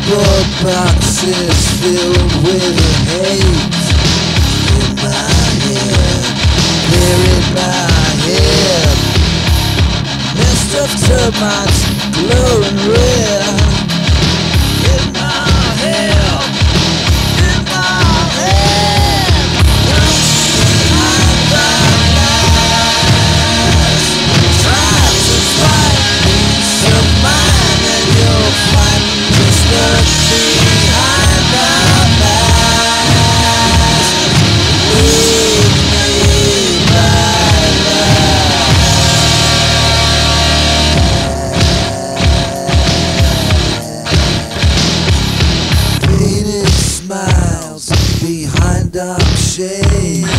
cardboard boxes filled with hate in my head, buried my head. Nest of termites glowing red in my head, in my head. Behind the lies, try to find peace of mind, and you'll find just look behind the lies. Lead me by the painted smiles behind dark shades.